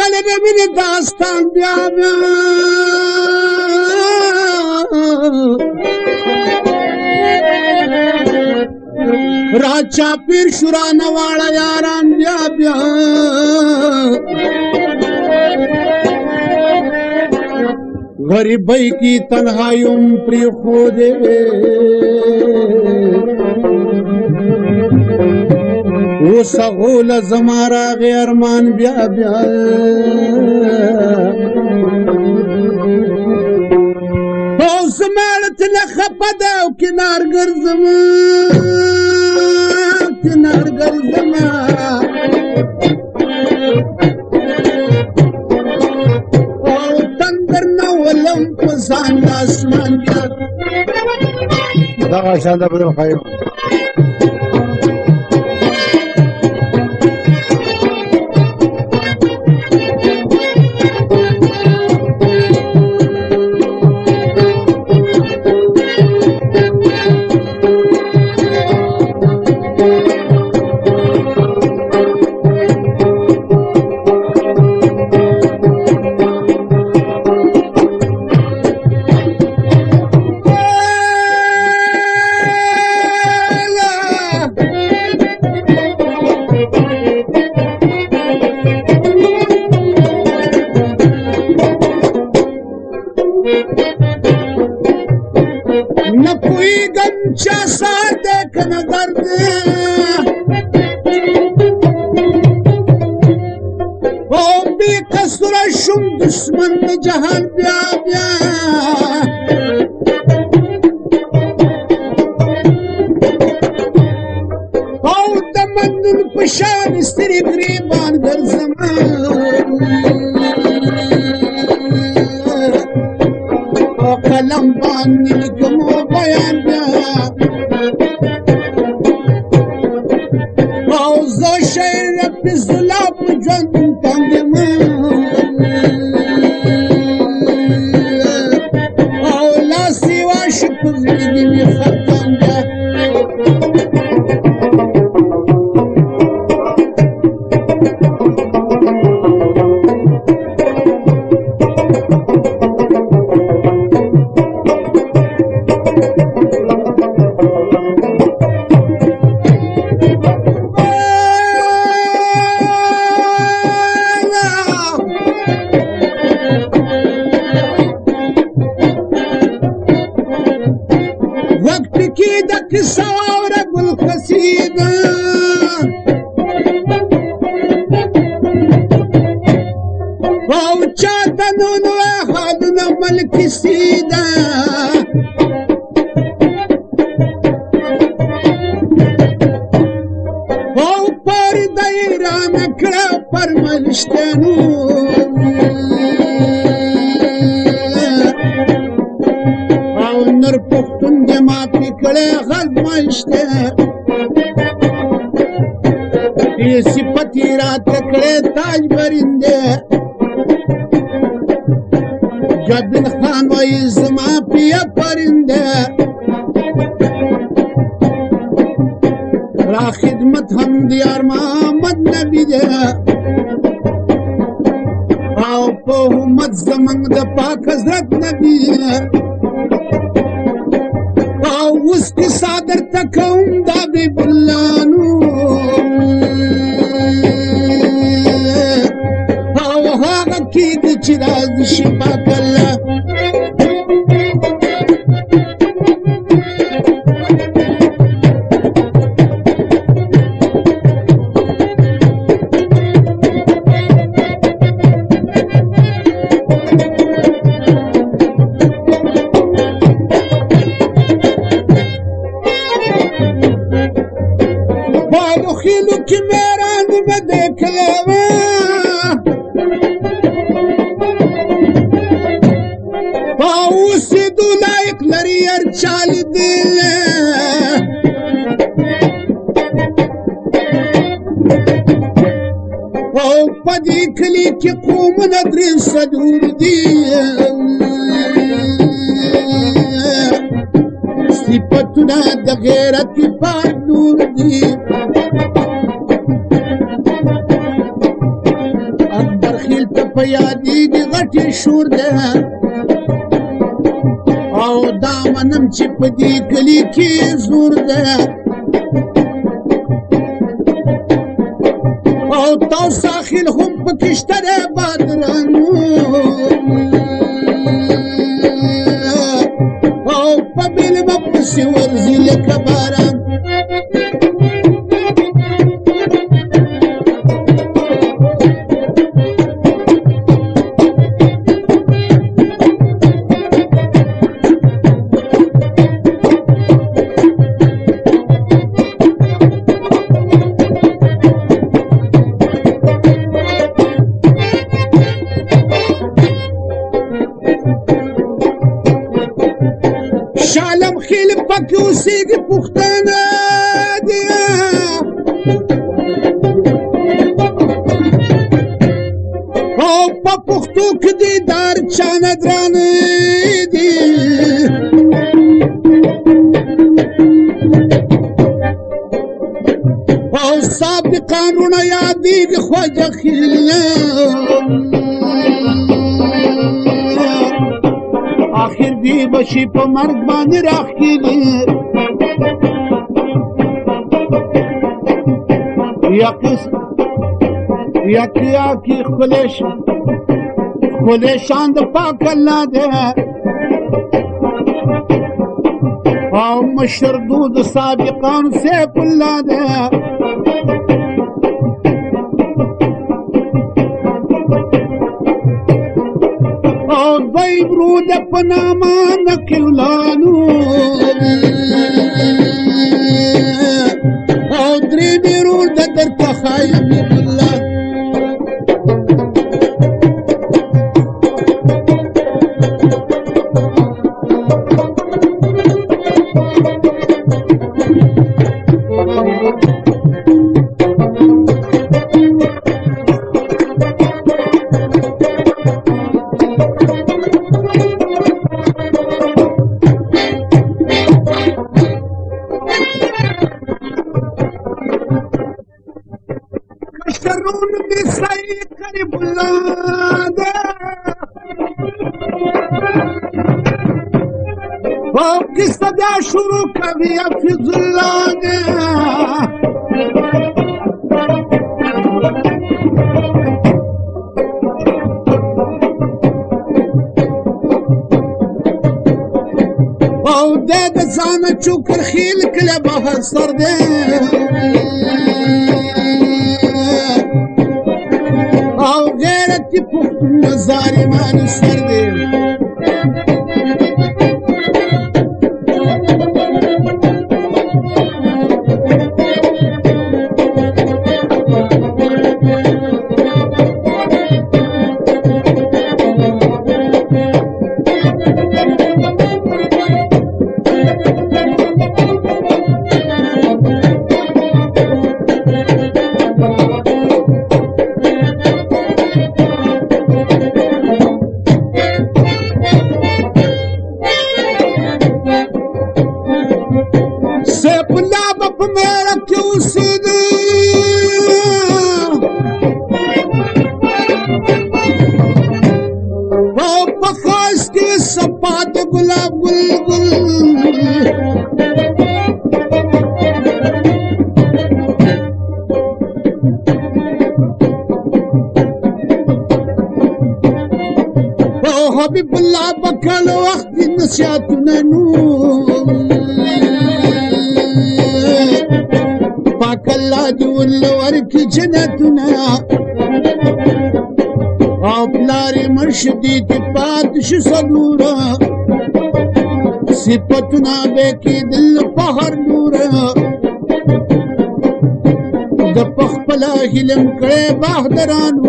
کله د مینې داستان بیا بیا را چاپیر شو رانه واړه یاران بیا بیا غریبۍ کی تنهایم پرېښودې اوس هغو له زما راغی ارمان بیا بیا او زما ته خپه ده او کنار ګرځم او تندر نه ولم په ځان د اسمان بیا دغه شان ده بدل ښایي نه پوهېږم چا سار دی که نه درد دی او بې قصوره شوم دشمن د جهان بیا بیا او د مندون په شان سترې ګریبان ګرځم قلم باندې لیکم بیان بیا او زه شعر رفیظ الله په ژوند تنګ یم او لاس یې واشه په زړه کې مې خفګان بیا قصه واوره ګل قصیده او چاته نون حالونه ملکي سیده او پرده یې رانه کړه پر ملشتنو او نر پښتون دې ماتې کړی غلمشته یې صفت یې راته کړی تاج برنده جبین خان وایي زما پیه پرنده را خدمت هم د یار محمد نبي ده او په امت زمونږ د پاک حضرت نبي او اوس کیسه درته کوم د حبیب الله نو او هغه کېږي چې راز شي پاک الله خیلو کی میران میں دیکھ لے پاؤسی دو لائق لری ارچال دل او پدی کلی کی قوم ندری صدور دی صفتنا د غیرت پاک نور دی اکبر خیل په یادېږي غټې شور دی او دا منم چې په دې کلي کې زور دی او تاو ساحل هم پکې شته دی بادرانو او په بیل به پسې ورځي لکه باران شالم خیل پکې اوسېږي پښتانه دي او په پښتو کې دیدار چانه درانه دي او صاحب د قانونه یادېږي خواجه خیل آخر دی بشی په مرګ باندې راخیلي یکی ښکلی شان د پاک الله دی او مشر دود سابقانو سیف الله دی او دوی برود په نامه نقیولانو او درې بیرور د درته ښایم الله شرون دی سعید قریب اللہ دے او قصہ بیا شروع کبھی حفظ اللہ دے او دے دزانا چوکر خیل کلے بہر سر دے او غیرتی پختون ظالمان سر دے سیف اللہ بپ میرا کیوں سیدھی وہ پخاش کی سپات گلاب گل گل وہ حبیب اللہ بکل وقت نشاتنا نور پاک اللہ دی ولور کی جنتنا او پلاری مرشدی تی پاتش صدورا صفتنا بے کی دل پہر نورا دپخ پلا حلم کرے باہدرانو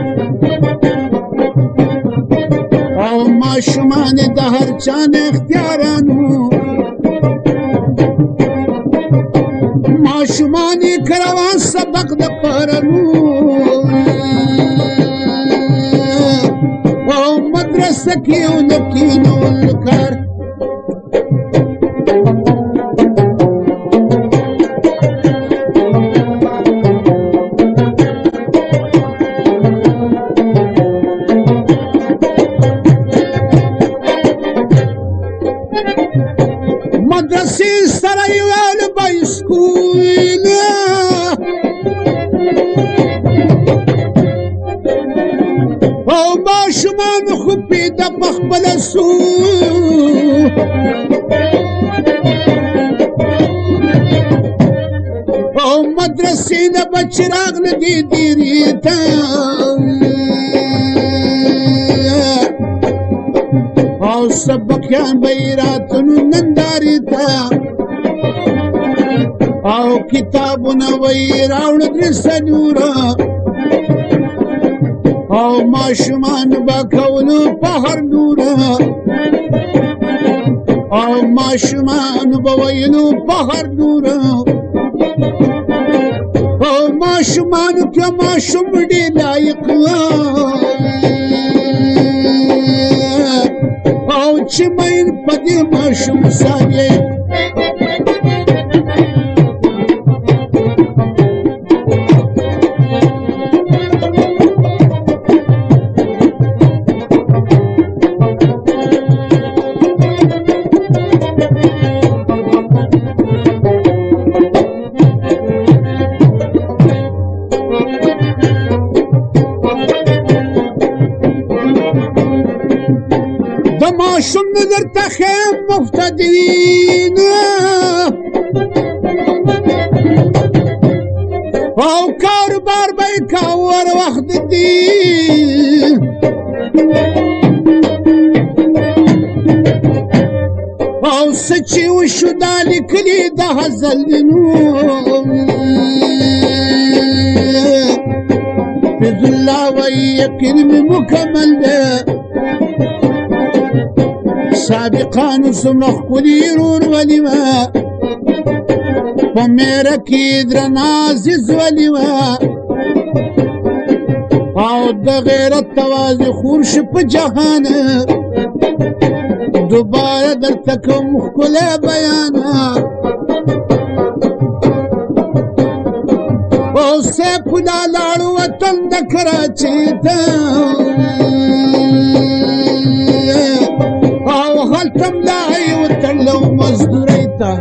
او ما شمان دہر چان اختیارانو معشومانی کروان سبق د پرنو او مدرسه کې ولکینو الکار سو او مدرسې نه بچ راغله دې دیرې ته او سبقیان به یې راتلو نندارې ته او کتابونه به یې راوړه درې څلوره او ماشومان به کولو په هر لوره او ماشومان به ویلو په هر لوره او ماشومانو کې ماشوم ډېر لایق او چې مین په دې ماشوم ساوي ماشوم نظر تخیم مفتدین او کاروبار بای کاور وقت دی او سچی وشو دالی کلی دا حزلینو بذ اللہ وی کرمی مکمل ده سابقانو سمرخ کلی رون ولیما پا میرا کی درنازیز ولیما او دا غیرت توازی خورش پا جهان دوباره در تکم مخکل بیانا او سیپولا لارو وطن دا کراچی تا او غلطم لائی وطلو مزدوری تا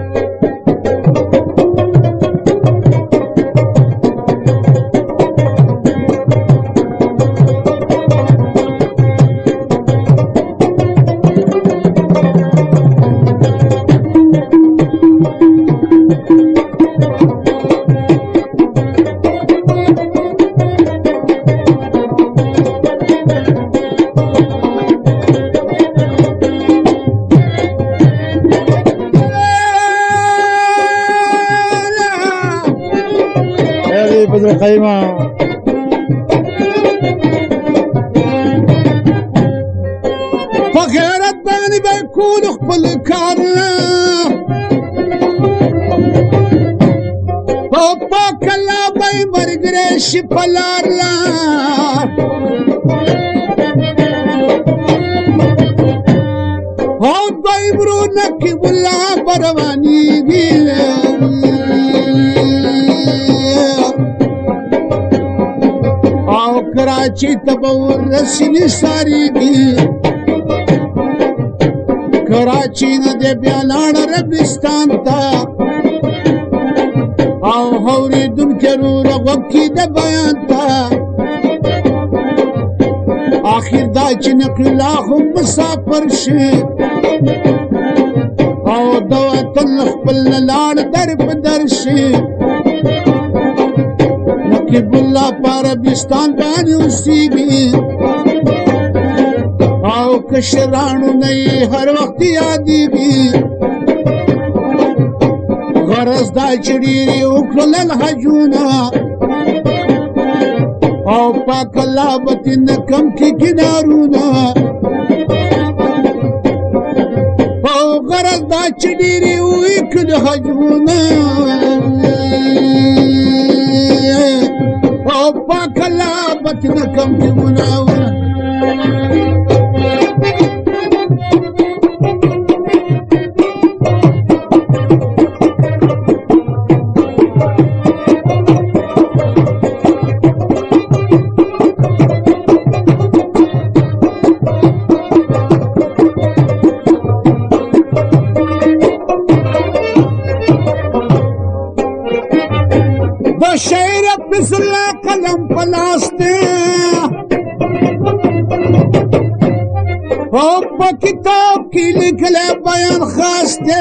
بدر قیمه په غیرت باندې به کول خپل کارونه او پاک الله به مرګرې شي په لار او دوی برونه کې بلا بروانېږي کراچی تبور رسینی ساری دی کراچی نه دې بیا لاړ عربستان ته او اورېدونکي وروره غوږ کېده بیان ته آخر دا چې نقلا هم مسافر شي او د وطن خپل نه لاړ در په در شي نقیب الله په عربستان باندې اوسېږي او کشرانو نه یې هر وخت یادېږي غرض دا چې ډېر یې وکړل الحجونه او پاک الله به ترې نه کم کړي کنارونه او غرض دا چې ډېر یې وکړل حجونه او پاک الله به ترې نه کم کړي ګناهونه شعر پسلا قلم پلاستے او په کتاب کې لیکلی بیان خاص دی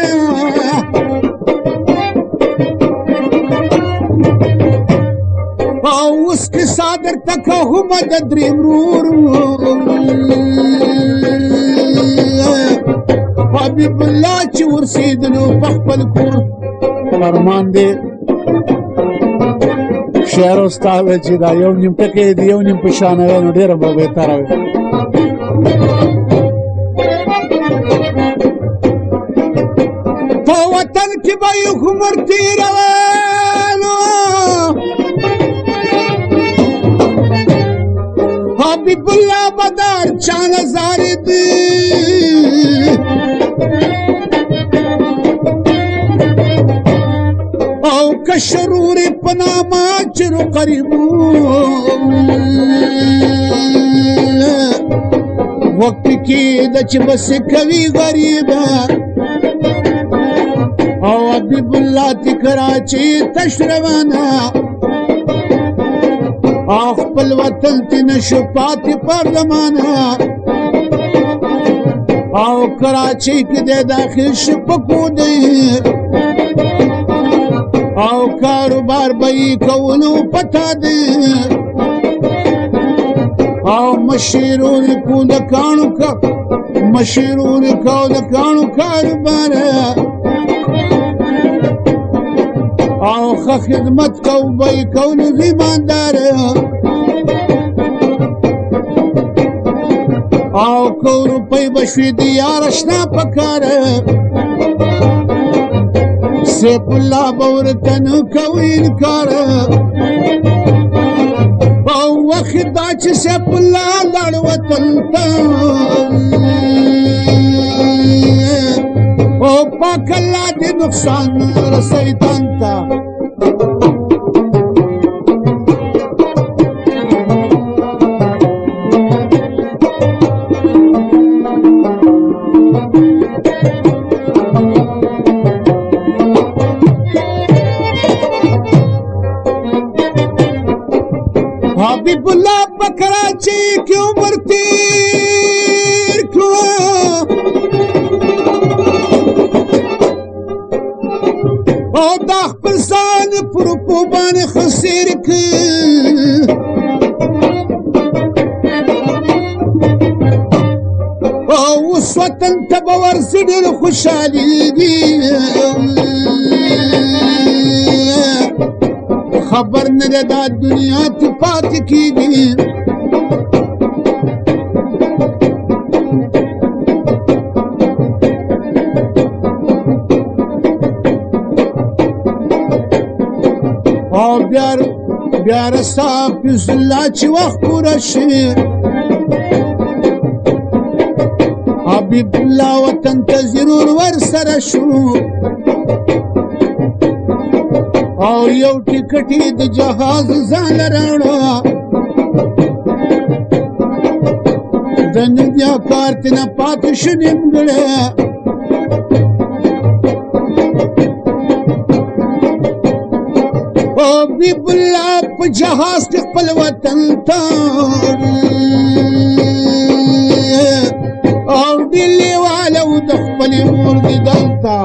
او اوس کیسه درته کومه د دریم ورور حبیب الله چې ورسېدلو په خپل کور فرمان دی شعر استاد چې دا یو نیم ټکی دی یو نیم په شان وی نو ډېره به بهتره وي په وطن کې به یې عمر تېروالو حبیب الله به د هر چا نظارې دی او که شرور په نامه چرو قریبو وقت کې د چې بس کوي غریبه او حبیب الله تی کراچي تش روانه او خپل وطن تی نشو پاتې پر زمانه او کراچي کې د داخل شپکو دی او کاروبار به یې کولو پتا دی او مشیرونه کو د کاڼو کاروبار او ښه خدمت کو به یې کولو ایماندار او کو روپۍ به شوې د یار اشنا پکار سیف الله به ورته نه کوي انکار او وخت دا چې سیف الله لاړ وطن ته او پاک الله دې نقصان رسوي تن ته حبیب الله په کراچۍ کې عمر تېر کړو او دا خپل ځان په روپو باندې خسیر کړ او اوس وطن ته به ورځي ډېر خوشحالېږي خبر نه ده دا دنیا ته پاتې کېږي او بیا رسا فیض الله چې وخت پوره شي حبیب الله وطن ته ضرور ورسره شو او یو ټکټ یې د جهاز ځان راوړه د دنیا کار ته نه پاتې شو نیمګړی او حبیب الله په جهاز کې خپل وطن ته او ډیلي والو د خپلې مور دیدن ته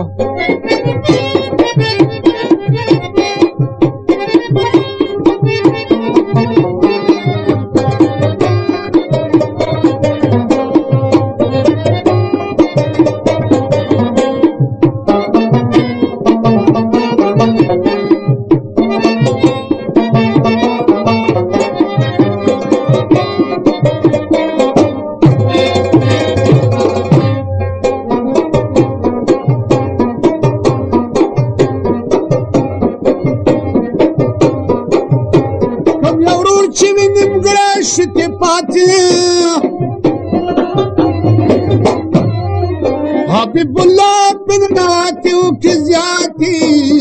شتي پاتې حبیب الله بن نواتیو کی زیاتی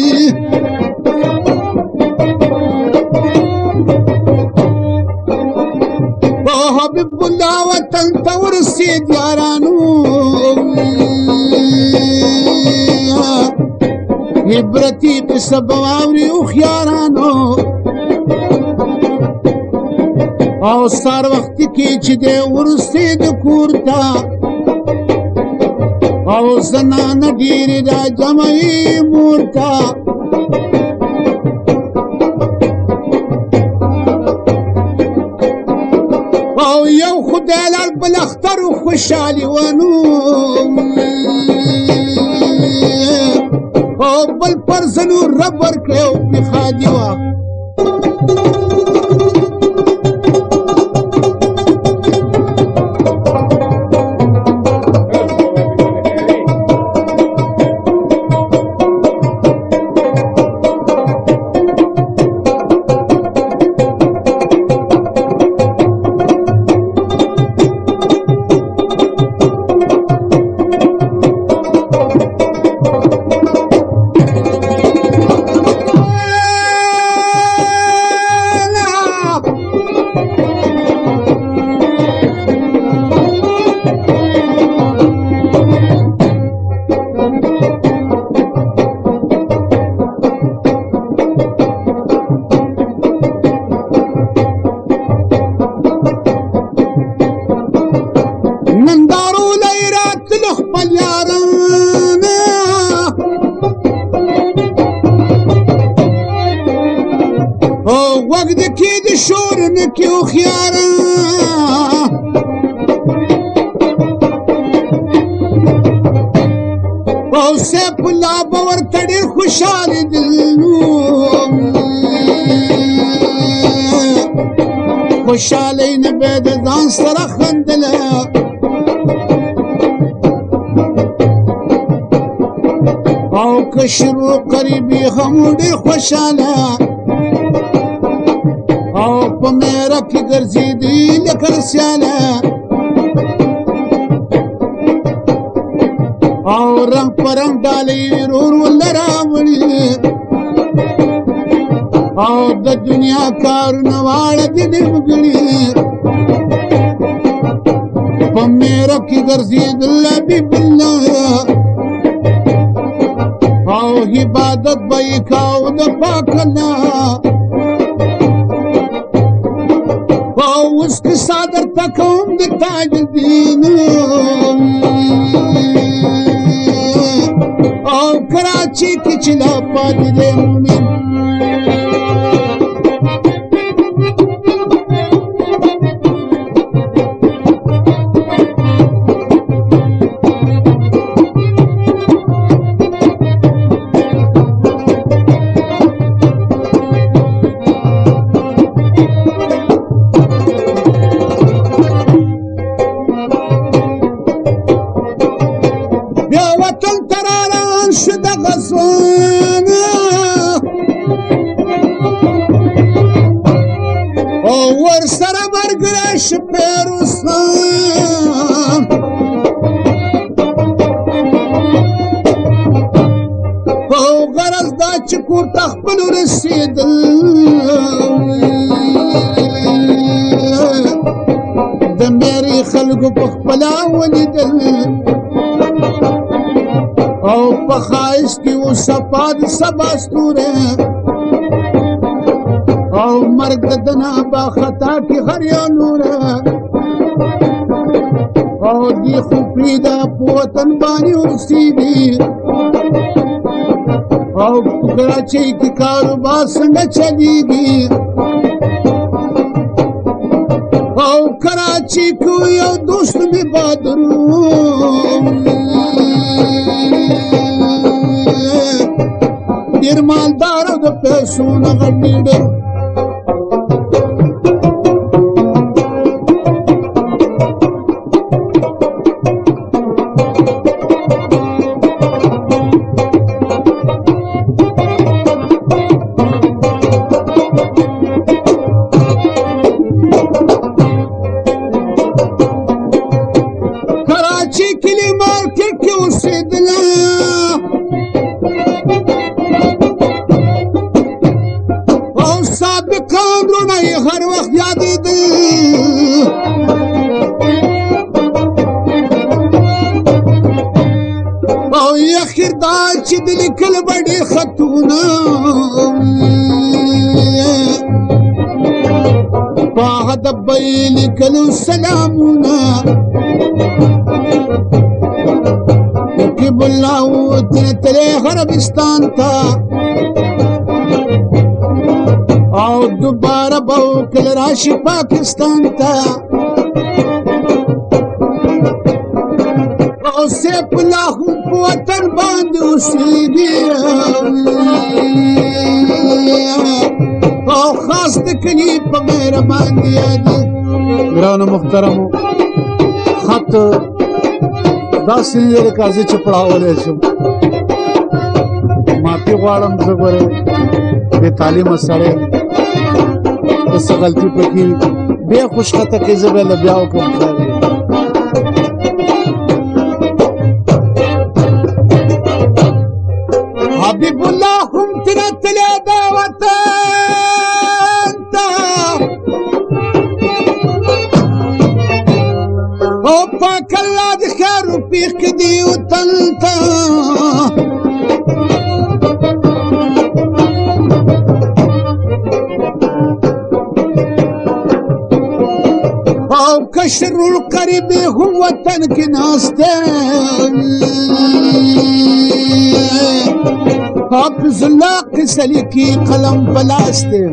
حبیب الله وطن ته ورسېد یارانو عبرتي قصه به واوري هوښیارانو او سار وخت کې چې دی ورسېد کور ته او زنانه ډېرې را جمعوي مور ته او یو خدای لال بل اختر خوشحالي ونو او بل پر زنو رب ورکړی او بخادي وه کیو خیارا او سیف الله باور تړي خوشاله دلنو خوشاله نه به د ځان سره خندل او کشرو قریبي هم ډېر خوشاله او په میرا کې ګرځېدي لکه رسیاله او رنګ په رنګ ډالۍ ورور ول راوړي او د دنیا کارونه واړه دي نیمګړي په میرا کې ګرځېدل حبیب الله او عبادت به یې کاو د پاک الله اوس که صادر تکوم د تاج الدین او کراچي کې چې لا پاتې دی مومن ورسره برګره شپېروسان او غرض دا چې کور ته خپلو رسېدل د مېرې خلکو په خپله ولیدل او په ښایست کې و صفا د سبا ستوری او مرګ د دنا با خطا کې هر یو نوره او دی خو پریدا په وطن باندې اوسېږي او په کراچۍ کې کاروبار څنګه چلېږي او کراچۍ کې یو دوست مې بادرو ډېر مالدار او د پیسو نه غټېده هر وخت یادېده او اخر دا چې د لیکل به ډېر خطونه په هدف به یې لیکلو سلامونه سعودي عربستان ته او دوباره به کله راشي پاکستان ته او سیف الله هم په وطن باندې اوسېږي او خاص د کلي په مهربان دي ګرانو محترمو خط داسې لرې کازې چې پړاولی شم معافي غواړم زه ګورې بې تعلیمه سړی که څه غلطي پکې بیا خوشخطه کوي زه به له بیا وکړم خیر حبیب الله هم ترې تللی دا وطن ته او پاک الله د خیر پیښ کړي وطن ته او کشر القریب هم وطن کې ناست دی حافظ الله قصه لیکي قلم په لاس دی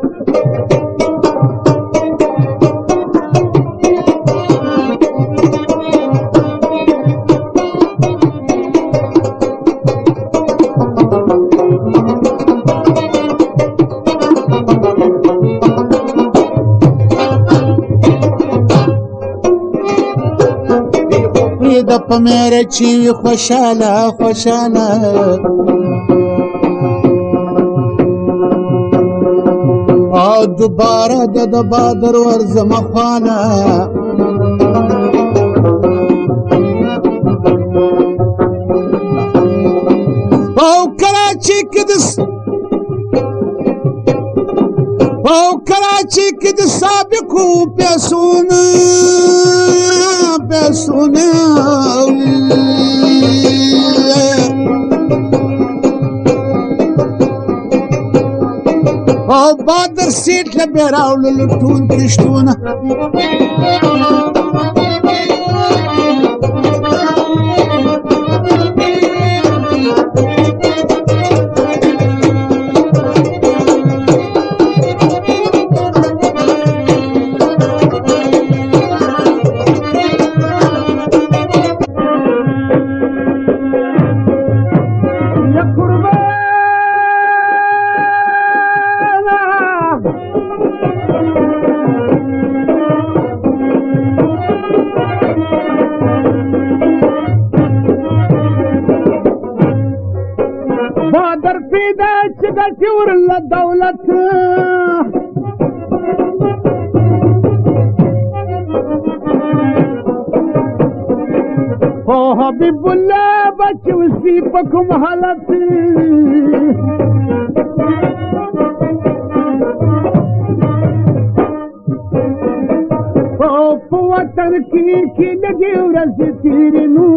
د په میره چې خوشاله خوشاله او دوباره د بادر ورځم خواله او کراچي کې د سابقو پیسونه او بادر سیټ له بیا راوړلو ټول کښتونه بادر پیدا چې ګټي ورله دولت او حبیب الله بچ وسی په کوم حالت او په وطن کې لګي ورځې تیرې نو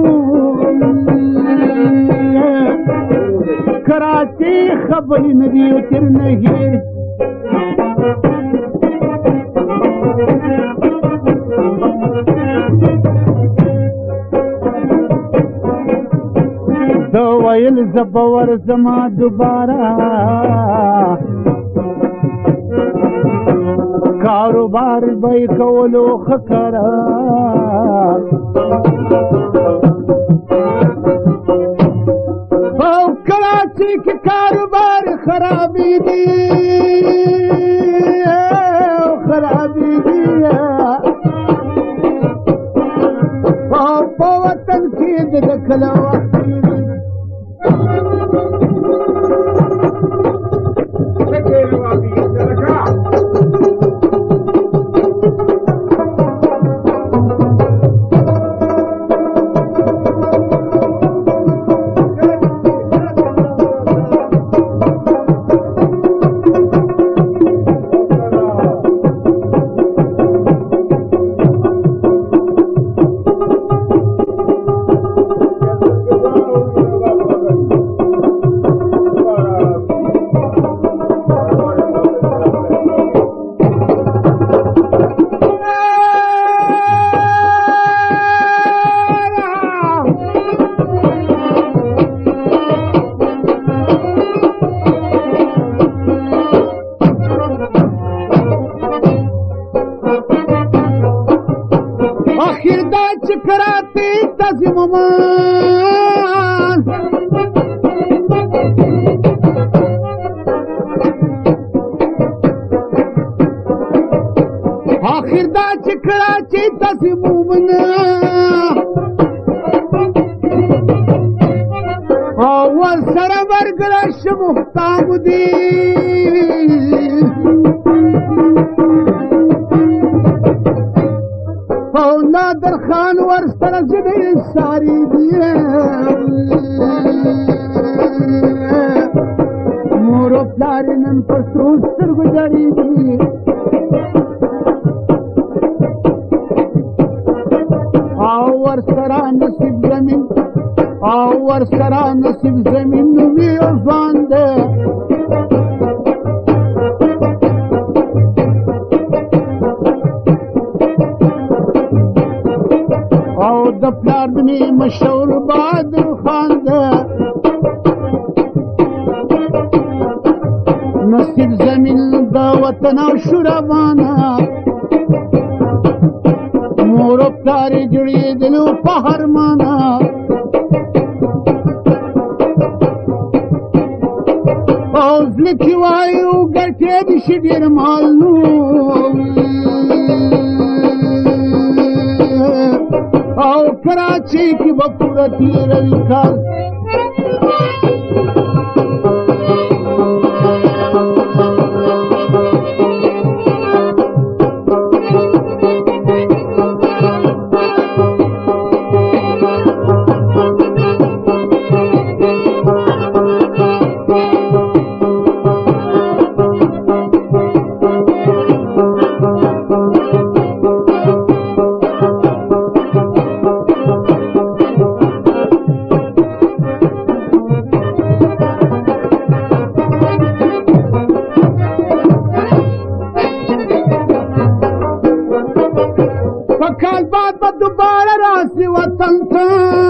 کراچی خبرې نه دي تر نه هېر د ویل زه به ورځمه دوباره کاروبار به یې کولو ښه قرار او کراچی کې کاروبار خرابېږي او په وطن کې د کله وخت تاسې مومن آخر دا چې کړه چې تاسې مومن او ورسره ورګړه شه محتام دي او نادر خان ورسره ژبې ساري دي مور او پلار یې نن په سرو سترګو ژړېږي او ورسره نصیب زمین او ورسره نصیب زمین نومي او ځوان دی او د پلار دني مشهور بهادر خان دی نصیب زمین د وطن او شورابانه مور او پلار یې جوړېدلو په هرمانه او زړه کې وایو ګټې دې شي ډېر مال نو او کراچۍ کې به پوره تېروي کال کال بعد به دوباره راسي وطن ته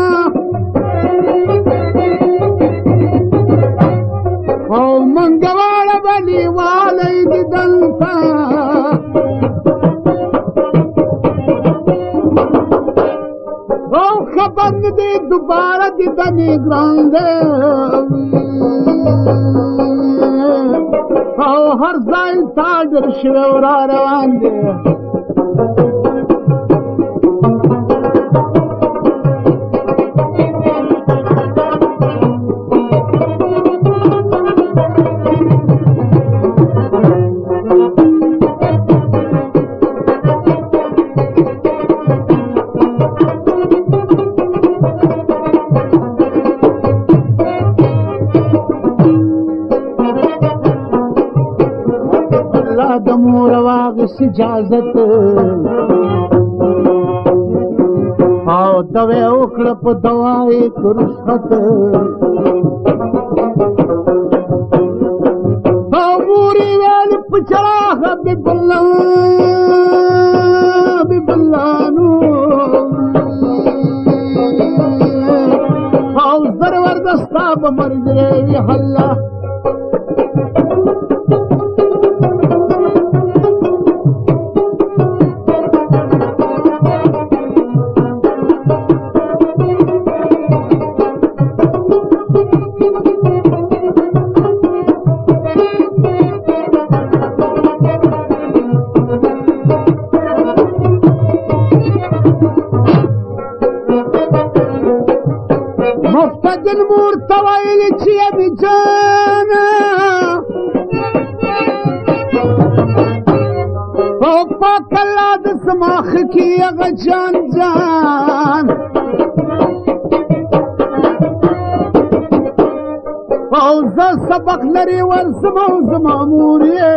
او منګواړه به لیوالی دیدن ته او خبر نه دی دوباره دیدن یې ګران دی او هر ځای تا ډېر شوی او را روان دی د مور واغس اجازت او دوی وکړه په دوای رخصت او مور یې ویل په چراغ ببلانو او زبردسته به مرګرې وي الله مفتدل مور توایل چې ابي جانا او پاک الله د سماخ کې هغه جان او زه سبق لري ورسمه او زما مور یې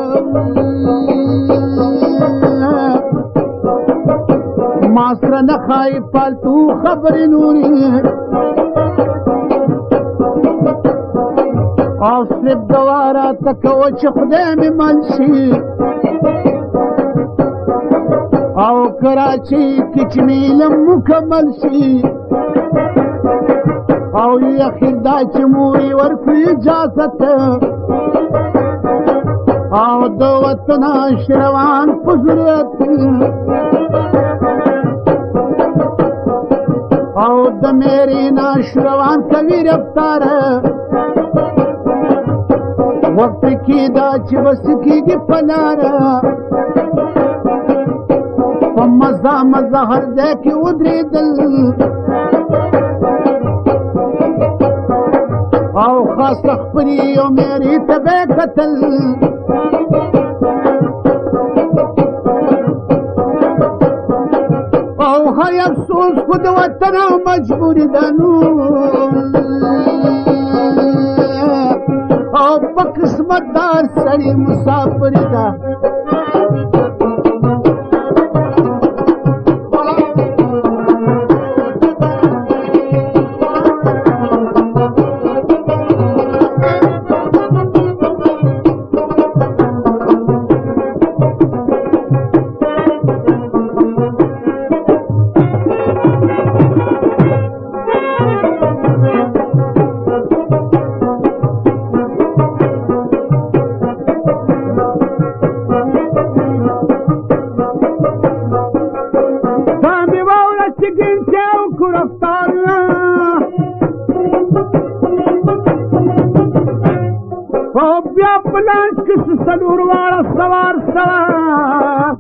ما سره نه ښایي فالتو خبرې نورې او صرف دواره تکوه چې خدای مې مل شي او کراچۍ کې چې مې علم مکمل شي او اخر دا چې مورې ورکړي اجازت او د وطن شروان په ضرورت او د میری ناش روان کوي رفتار وقت کی دا چې بس کیږي پلار په مزه مزه هر ځای کې ودرېدل او خاص خپلې او میری ته به کتل او هی افسوس خو د وطن مجبوري ده نو او په قسمت دار سړي مسافري ده بیا پلانچ کس سلور والا سوار سوار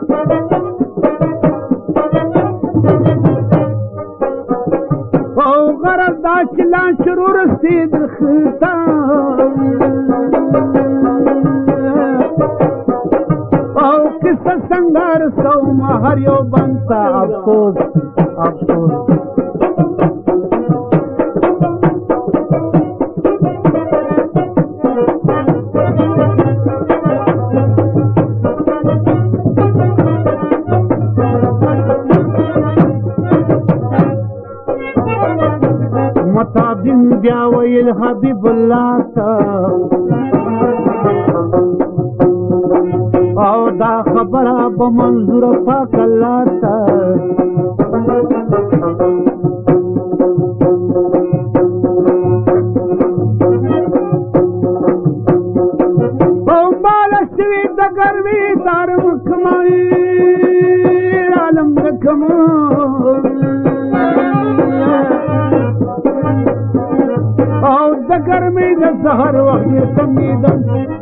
او غرض دا چې لانچ رو رسید خلطا او کس سنگار سو مهر یو بنتا افسوس افسوس متعدن بیا ویل حبیب الله تا او دا خبره به منظور پاک الله تا او مال شوی د ګروي دار مکمای عالم رکمای او د ګرمۍ د سهار وخت یې تمیدم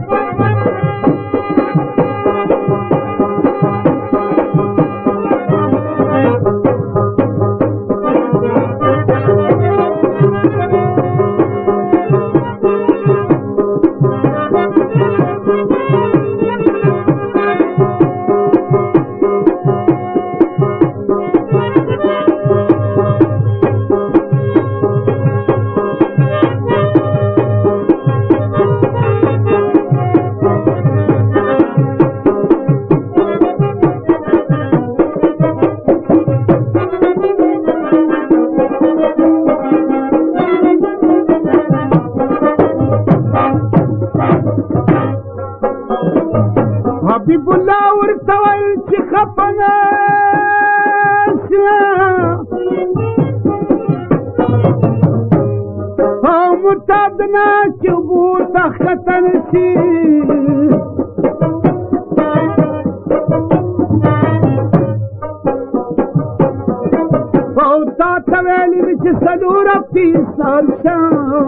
حبیب الله ورته ویل چې خفه نه شه او متعد نه چې اوبو ته ښکته نه شي او تا ته ویلي مې چې څلور هفتې سال شه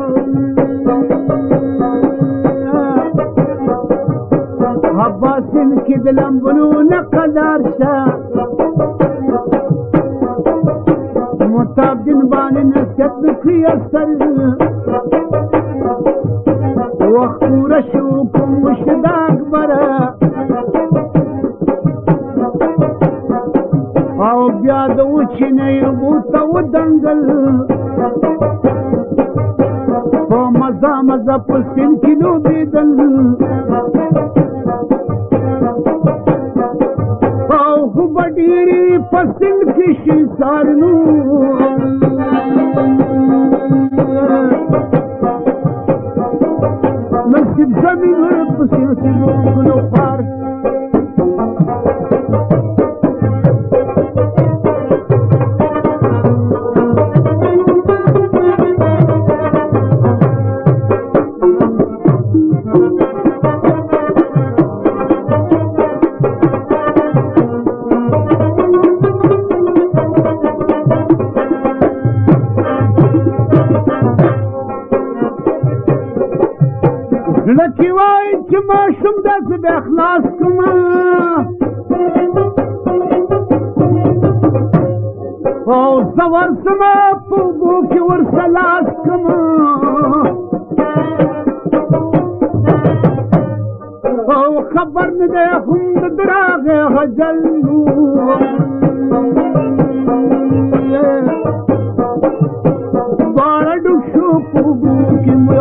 عباسن کی دلم بنو نقدار شا متابدین بانی نسیت بکی اثر وقت رشو کم مشد اکبر او بیاد وچی نیربوتا و دنگل و مزا مزا پسین کلو بیدل ډېرې فصل کې شي سارنو نصیب زمین پسې اوسېدو ګلو پار به اخلاص کما او زور سما په بو کې ورسلاس کما او خبر نه ده هم د دراغه حجل باړو شو په بو کې مو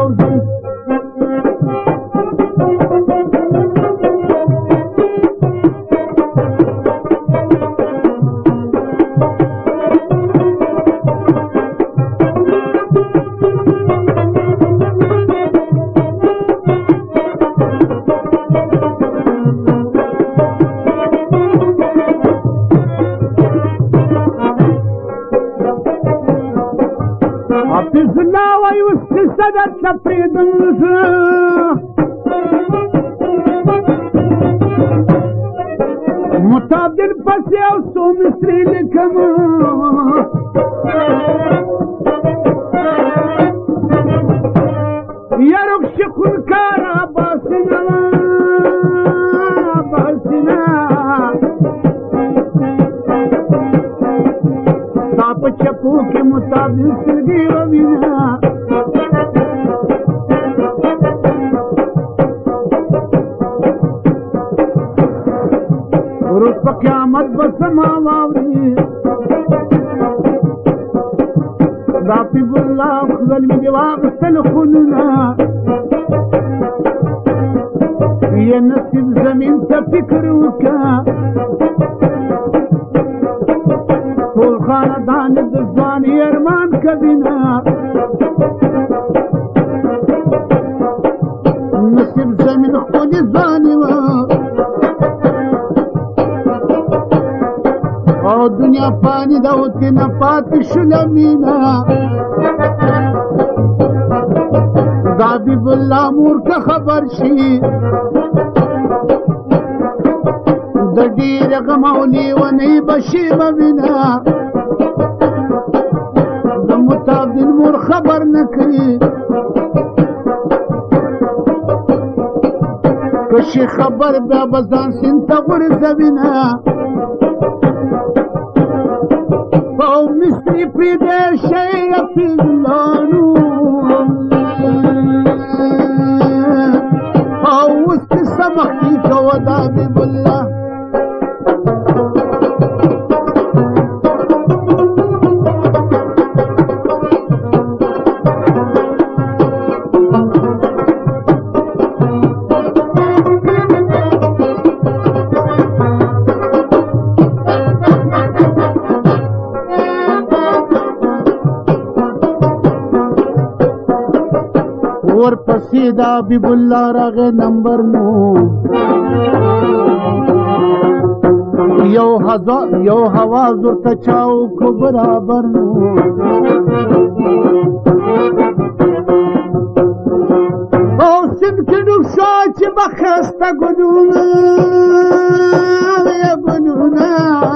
زناوي واستسدت لفريد متابدين بسي او سو مصري لكم يروك شخون كارا باسنا باسنا تاپ چپو کے مطابق سرگی روینا روز پا قیامت بسما واوری رافیب اللہ ظلمی دیواغ سلخوننا یہ نصیب زمین تا فکر وکا طول خاندان دزوانی ارمان کبینا نصیب زمین خود زوانی و او دنیا پانی داوتی نپات شلمینا دابیب اللہ مور کا خبر شی د ډیر غمونی و نه بشي ببینا د متابدین مور خبر نکړي کشي خبر بیا بزان سنت غرزبینا او مستری پریده شیر فیلانو او وست سمختی کودا بالله ورپسې دا حبیب الله راغی نمبر نو یو حواز ورته چاو کو برابر نو او سند کې ډوب شو چې بخسته ګلونه یا ګلونه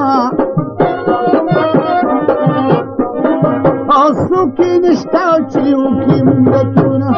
او څوک یې نشته چې وکړي مونږ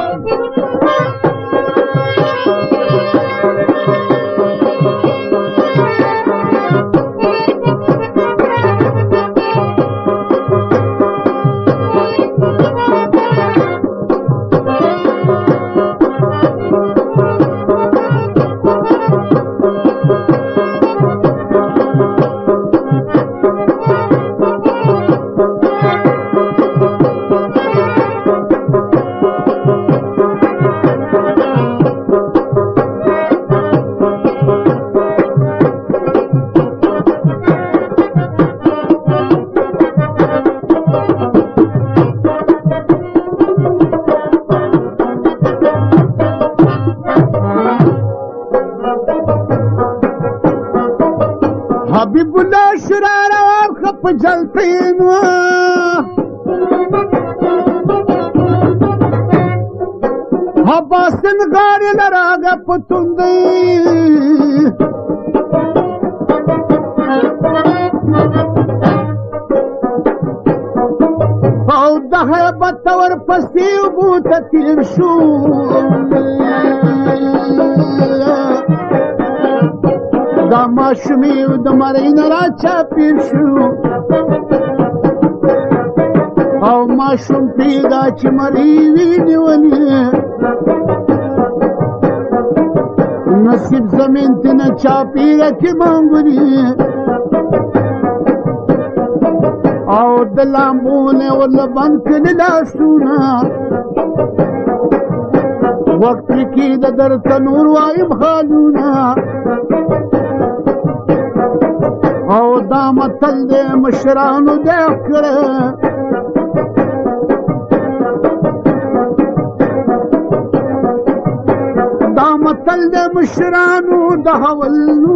حبیب الله شراره خپ جلتین حباسن غاری لراغ پتوندی او دهه بطور پستی بوت تیر شو دا ماشومې د مرۍ نه راچاپېر شو او ماشوم پیدا چې مرۍ وي نیولې نصیب زمین ته نه چاپېره کې منګوري او د لامبو نه ورله بند کړي لاسونه وخت کې د درته نور وایم حالونه او دا متل د مشرانو د کړه دا متل د مشرانو د حولو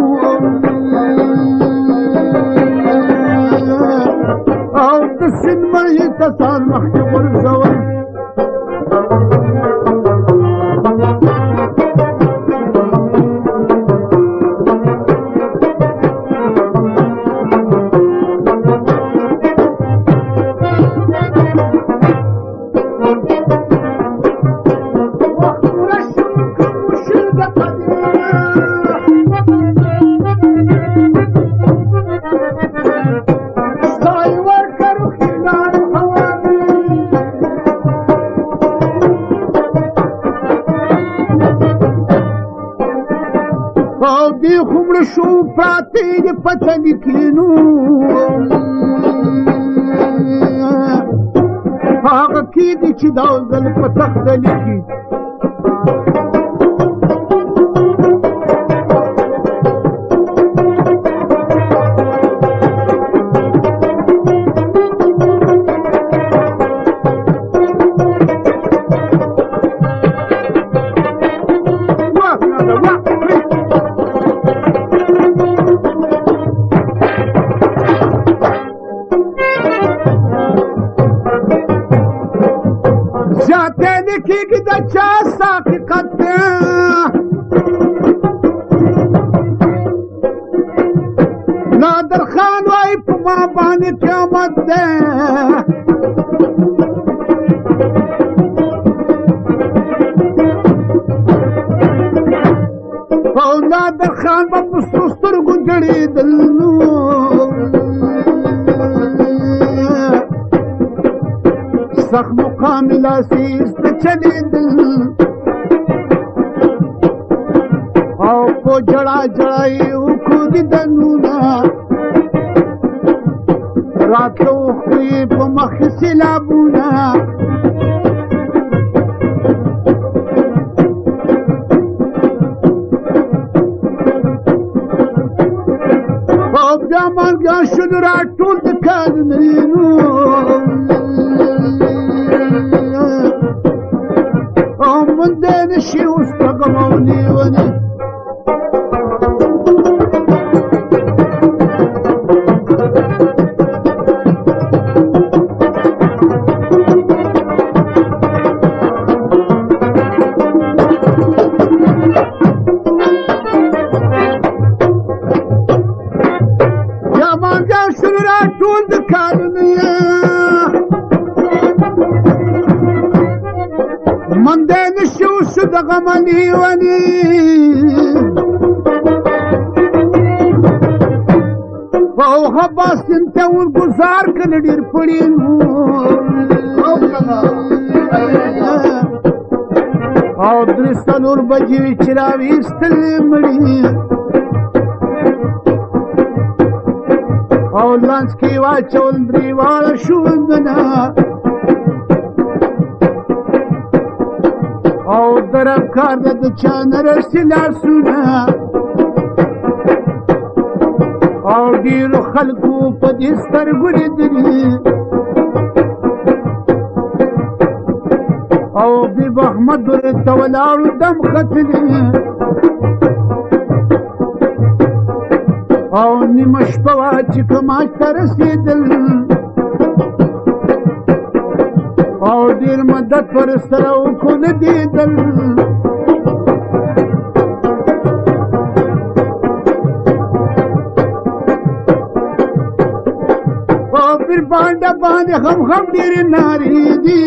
او د سند مړی کسان مخکې ورځول دی خمر شو پراتی دی پتہ لکینو آغا کی دی چی داوزل پتخت لکی की दा चा साकिकत नादर खान वाई पुमा बानी क़यामत दे ओ नादर खान वापस सुस्तर गुजरी दिलनू सख मुकामिला सीस चली दिल او په جړا جړای وکړي دنونه راتلو خو په مخ سیلابونه او بیا مالګه شول راټول د کارنینو شي واستغموني وني يا ما جاش راتول دكانية من دين الشوش دغمني وني او خباس انت والگزار کل دیر پڑینو او درستانور بجیوی چراوی استلی مڑی او لانس کی واچول دریوال شوندنا او درب کار د چانر سلاسونا او ډیرو خلکو په دې سترګو لیدلي او بیب احمد ورته ولاړو دم ختلي او نیمه شپه وه چې کماچ ته رسېدل او ډېر مدت ورسره وکړو لدېدل بانډه باندې هم ډېرې نارې دي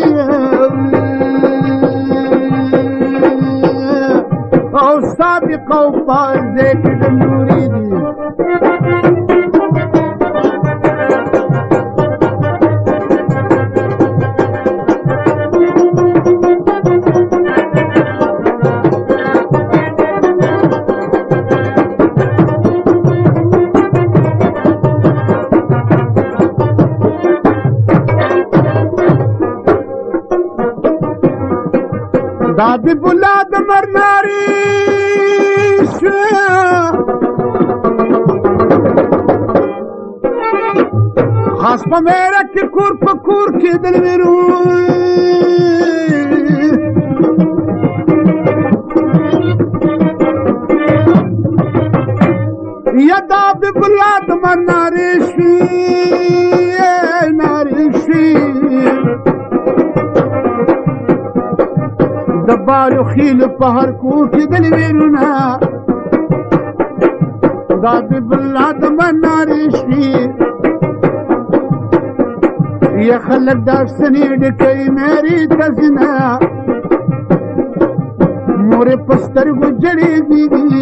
او سابق او پازې کې د نورې دا د بلا د مرناري خاص په میرا کې کور په کور کې دل ویرو یا دا د بلا د مرناري د بالو خیل په هر کور کې دل ویرونه دا د بلا د مرناري یا خلق دارسنی ڈکئی میری تزنا مورے پستر گجڑی گی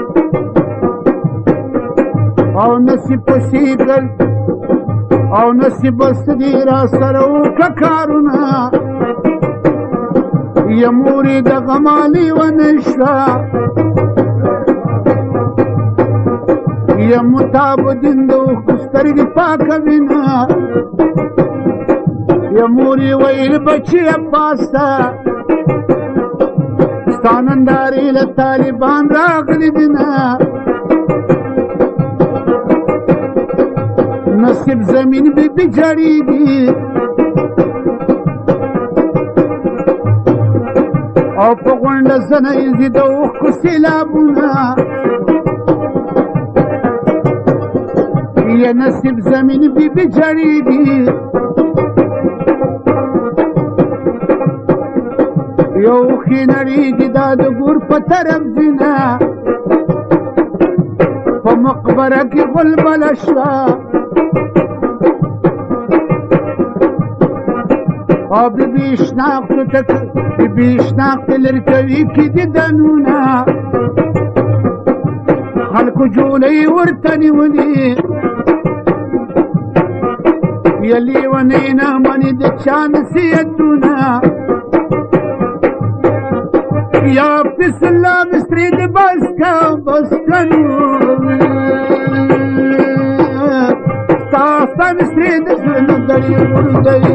او نصیب پسیگل او نصیب سدیرا سرو ککارونا یا موری دا غمالی و نشوا یا متاب دندو کسترگی پاک بینا یا موری ویل بچی عباستا ستاننداری لطالبان راغلی دینا نصیب زمین بی جڑی گی او پا غنڈ زنیزی دوخ کو سیلابونا یا نصیب زمین بی جڑی گی یو خینریږي دا د ګور په طرف ځینه په مقبره کې غلبله شوه او بیبي شناخت لرې کوي کې د دنونه خلکو جولۍ ورته نیولي یا لیونۍ نه مني د چا نصیحتونه یا پسلا مستری د بس کنو ستا مستری د زړه دړي ورځي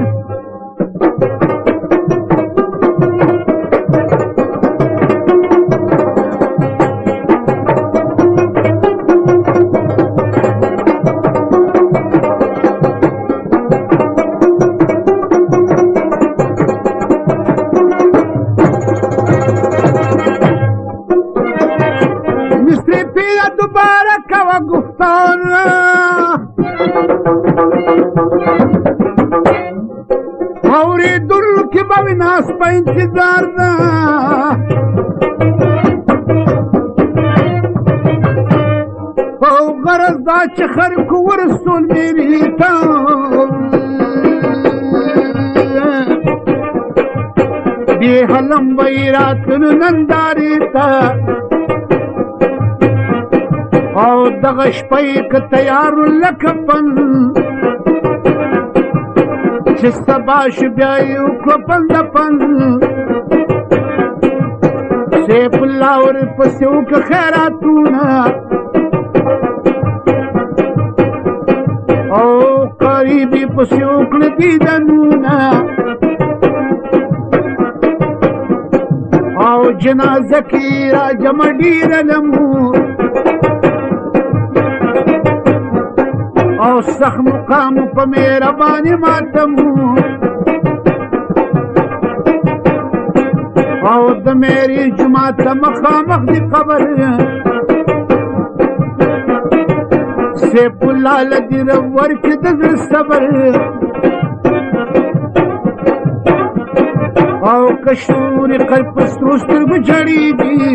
دوباره کوا گفتار موری دل کی باوی ناس پا انتظار دا او غرض دا چه خرکو ورسول میری تا دی حلم بیراتن ننداری تا او دغه شپې که تیار لکه پن چې سبا شو بیا یې وکړه پن سیف الله ورپسې وکړه خیراتونه او قریب یې پسې وکړه دیدنونه او جنازه کې را جمع ډېره لمو او سخ مقام په مهرباني ماتمو او د میری جماعت مخامخ دی قبر سیف الله لدی رور کې د صبر او کشوري قلب پسترو سترګو جړېږي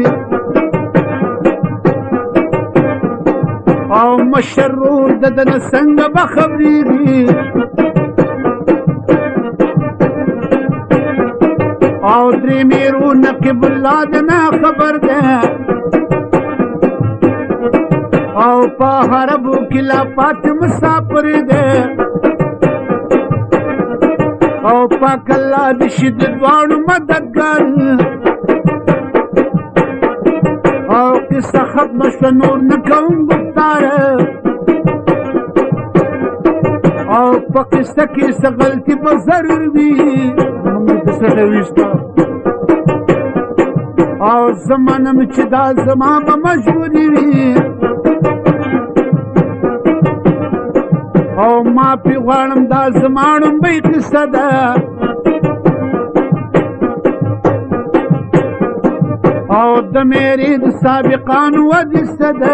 او مشرور ددن څنګه به خبرېږي او درې میرو نقیب الله د نه خبر ده او په حربو کې لا پاتې مسافر ده او پاک الله د شد دواړو مددګار او قصه ختمه شوه نور نه کوم گفتاره او په قصه کې څه غلطي به ضرور وي موږ د څه نه ویسته او زه منم چې دا زما به مجبوري وي او ما پې غواړم دا زما ړومبۍ قصه ده او د میرې د سابقانو ودیسه ده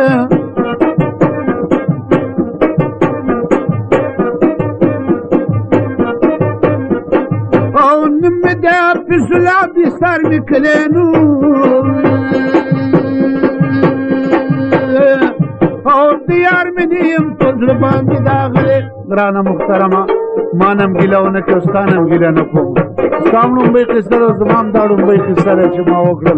او نم مې د حافظ العبدي سر مې کلی نو او د یار مې نه یم په زړه باندې داغلی ګرانه محترمه ما نه هم ګیله ونه کړې او ستا نه هم ګیله نه کوم ستا هم ړومبۍ قصه ده زما هم دا ړومبۍ قصه ده چې ما وکړل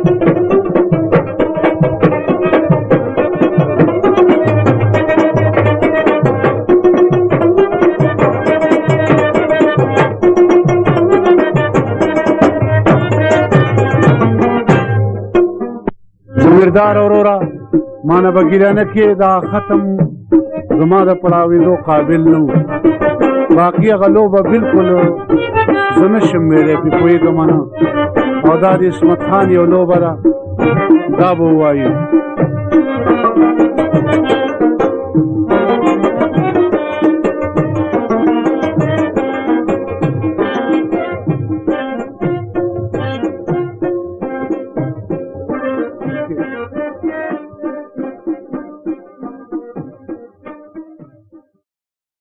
جگیردار اورورا ما نه به ګیله نه کړې دا ختم زما د پړاوېدو قابل نه و باقي هغه لوبه بلکل زه نه شم ویلی پې پوهېږم نه او دا د عصمت خان یو لوبه ده دا به ووایو